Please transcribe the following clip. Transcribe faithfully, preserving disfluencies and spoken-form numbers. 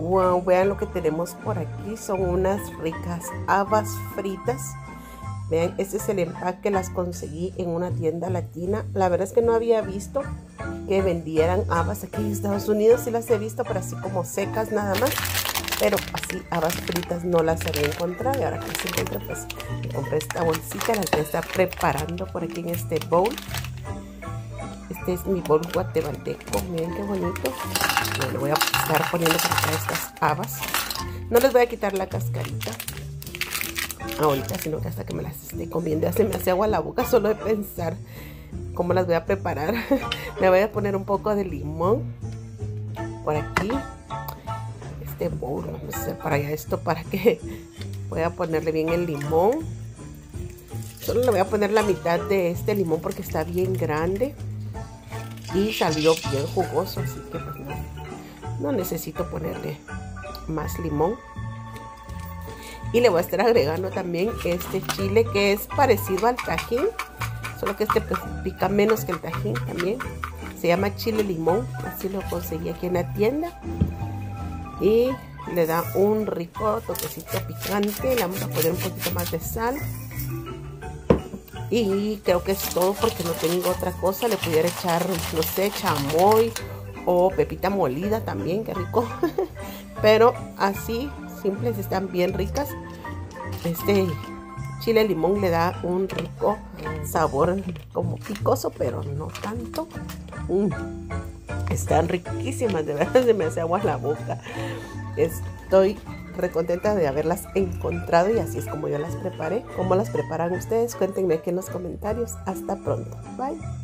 Wow, vean lo que tenemos por aquí. Son unas ricas habas fritas. Vean, este es el empaque, las conseguí en una tienda latina. La verdad es que no había visto que vendieran habas aquí en Estados Unidos. Sí las he visto, pero así como secas nada más. Pero así habas fritas no las había encontrado. Y ahora que las encontré, pues me compré esta bolsita. Las voy a estar preparando por aquí en este bowl. Este es mi bowl guatemalteco. Miren qué bonito. Bueno, le voy a estar poniendo por acá estas habas. No les voy a quitar la cascarita ahorita, sino que hasta que me las esté comiendo ya se me hace agua la boca solo de pensar cómo las voy a preparar. Le voy a poner un poco de limón por aquí. Este bowl, vamos a hacer para allá esto para que voy a ponerle bien el limón. Solo le voy a poner la mitad de este limón porque está bien grande y salió bien jugoso, así que pues no, no necesito ponerle más limón. Y le voy a estar agregando también este chile que es parecido al tajín, solo que este pues pica menos que el tajín también. Se llama chile limón, así lo conseguí aquí en la tienda. Y le da un rico toquecito picante. Le vamos a poner un poquito más de sal. Y creo que es todo porque no tengo otra cosa. Le pudiera echar, no sé, chamoy o pepita molida también, qué rico. Pero así simples, están bien ricas. Este chile limón le da un rico sabor como picoso, pero no tanto. Mm, están riquísimas, de verdad se me hace agua en la boca. Estoy recontenta de haberlas encontrado y así es como yo las preparé. ¿Cómo las preparan ustedes? Cuéntenme aquí en los comentarios. Hasta pronto. Bye.